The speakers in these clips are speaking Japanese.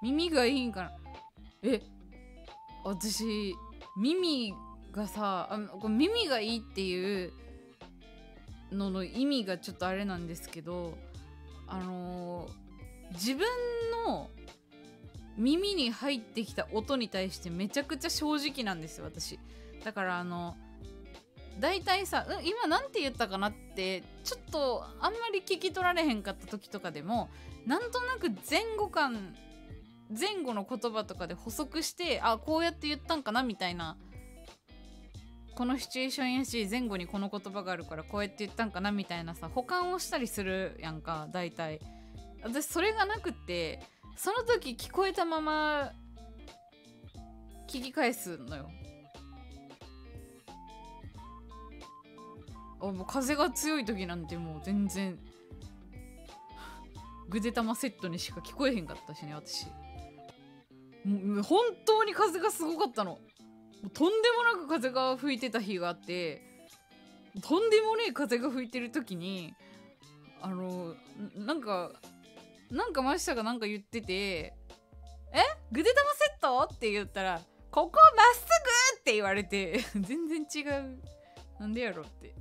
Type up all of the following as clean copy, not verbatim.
耳がいいんかな。私耳がさ、耳がいいっていうのの意味がちょっとあれなんですけど、自分の耳に入ってきた音に対してめちゃくちゃ正直なんですよ、私。だからだいたいさ、今なんて言ったかなってちょっとあんまり聞き取られへんかった時とかでも、なんとなく前後の言葉とかで補足して、あ、こうやって言ったんかなみたいな、このシチュエーションやし前後にこの言葉があるからこうやって言ったんかなみたいなさ、補完をしたりするやんか、大体。私それがなくって、その時聞こえたまま聞き返すのよ。もう風が強い時なんてもう全然ぐでたまセットにしか聞こえへんかったしね、私。もう本当に風がすごかったの。とんでもなく風が吹いてた日があって、とんでもねえ風が吹いてる時になんかマシタがなんか言ってて、ぐでたまセットって言ったら、ここまっすぐって言われて全然違う、なんでやろって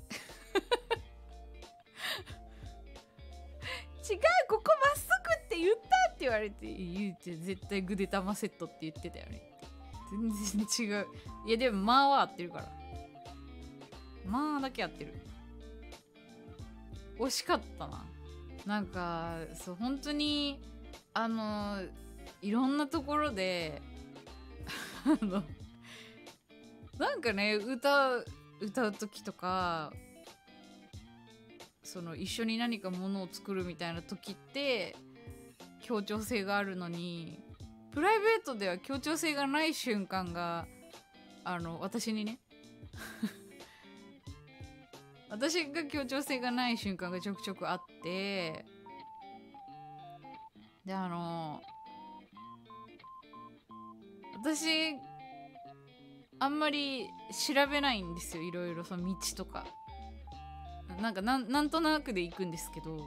違う、ここまっすぐって言ったって言われて、言うて絶対ぐでたまセットって言ってたよね。全然違う。いやでもまあは合ってるから、まあだけ合ってる。惜しかったな。なんかそう、本当にいろんなところでなんかね、歌う時とか、その一緒に何かものを作るみたいな時って協調性があるのに、プライベートでは協調性がない瞬間が私にね私が協調性がない瞬間がちょくちょくあって、で私あんまり調べないんですよ、いろいろその道とか。なんとなくで行くんですけど、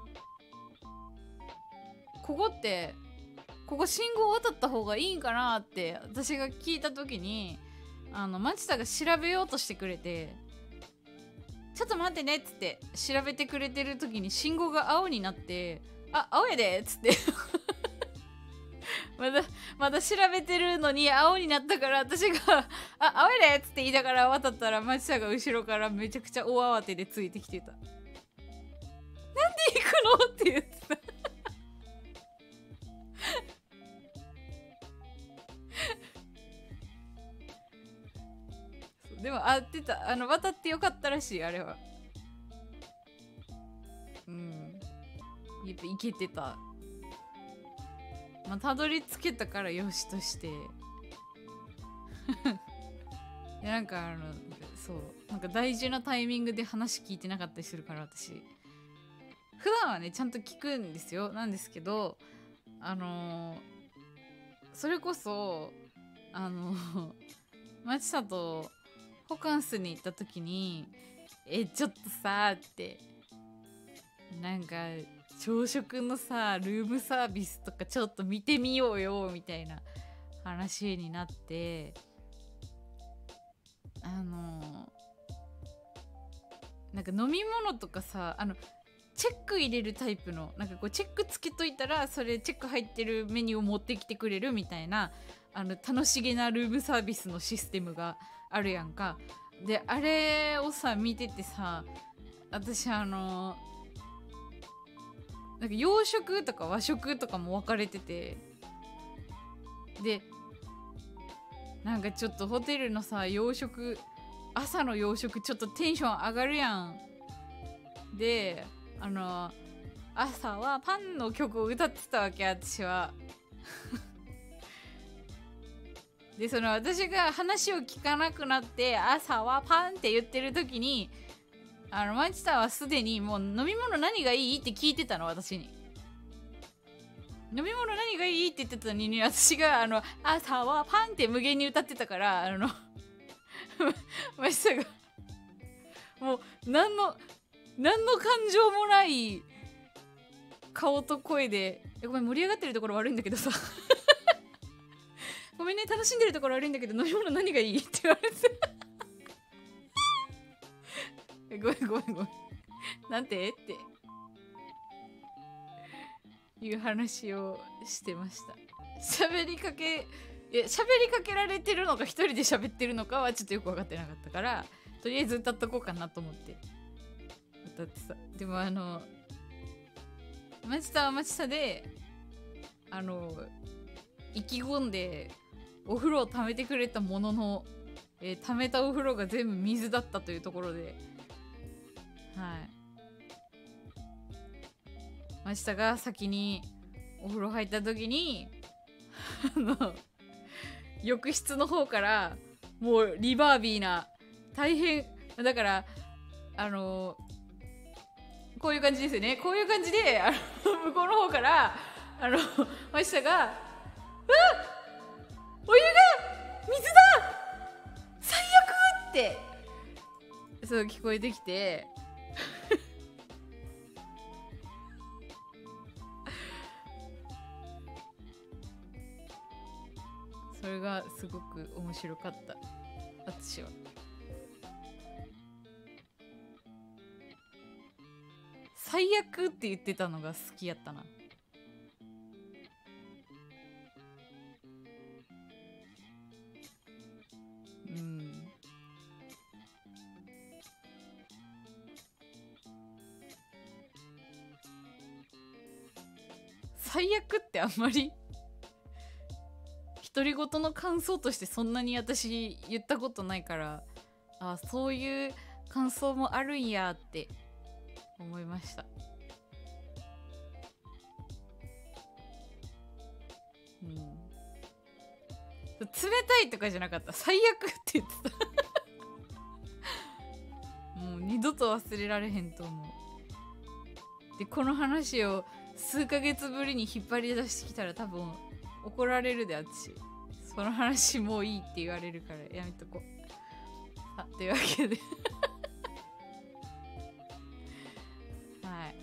ここ信号渡った方がいいんかなって私が聞いた時に、町田が調べようとしてくれて、ちょっと待ってねっつって調べてくれてる時に信号が青になって、あ、青やでっつってまだ調べてるのに青になったから、私があ、青やでっつって言いながら渡ったら、町田が後ろからめちゃくちゃ大慌てでついてきてた。なんで行くのって言ってたでも合ってた。渡ってよかったらしい、あれは。やっぱいけてた。まあたどり着けたからよしとしていや、なんかそう、なんか大事なタイミングで話聞いてなかったりするから、私普段はねちゃんと聞くんですよ。なんですけどそれこそ町里とホカンスに行った時に、ちょっとさーって、なんか朝食のさルームサービスとかちょっと見てみようよみたいな話になって、なんか飲み物とかさ、チェック入れるタイプの、なんかこうチェックつけといたらそれチェック入ってるメニューを持ってきてくれるみたいな、楽しげなルームサービスのシステムがあるやんか。であれをさ見ててさ、私なんか洋食とか和食とかも分かれてて、でなんかちょっとホテルのさ洋食、朝の洋食ちょっとテンション上がるやん。で朝はパンの曲を歌ってたわけ、私はでその私が話を聞かなくなって朝はパンって言ってる時に、マチタはすでにもう飲み物何がいいって聞いてたの、私に。飲み物何がいいって言ってたのに、私が朝はパンって無限に歌ってたから、マチタがもう何の感情もない顔と声で、ごめん盛り上がってるところ悪いんだけどさごめんね、楽しんでるところ悪いんだけど飲み物何がいいって言われてごめんごめんごめんなんてっていう話をしてました。喋りかけられてるのか一人で喋ってるのかはちょっとよく分かってなかったから、とりあえず歌っとこうかなと思って歌ってさ。でも町田は町田で意気込んでお風呂を溜めてくれたものの、溜めたお風呂が全部水だったというところで、はい町田が先にお風呂入った時に浴室の方からもうリバービーな大変だからこういう感じですよね。こういう感じで向こうの方から町田が「お湯が水だ最悪!」ってそう聞こえてきてそれがすごく面白かった。私は最悪って言ってたのが好きやったな。最悪ってあんまり独り言の感想としてそんなに私言ったことないから、あ、そういう感想もあるんやって思いました。冷たいとかじゃなかった、最悪って言ってたもう二度と忘れられへんと思う。でこの話を数ヶ月ぶりに引っ張り出してきたら多分怒られるで、私その話もういいって言われるからやめとこう。というわけではい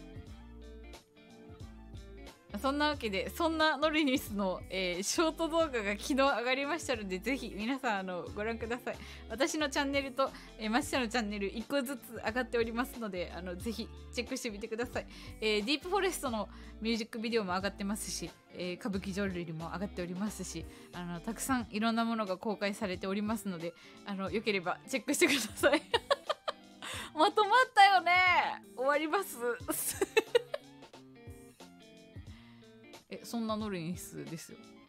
そんなわけで、そんなノリニスの、ショート動画が昨日上がりましたので、ぜひ皆さんご覧ください。私のチャンネルと、マシタのチャンネル1個ずつ上がっておりますので、ぜひチェックしてみてください。ディープフォレストのミュージックビデオも上がってますし、歌舞伎ジョルリも上がっておりますし、たくさんいろんなものが公開されておりますので、よければチェックしてくださいまとまったよね。終わりますそんなノリニスですよ。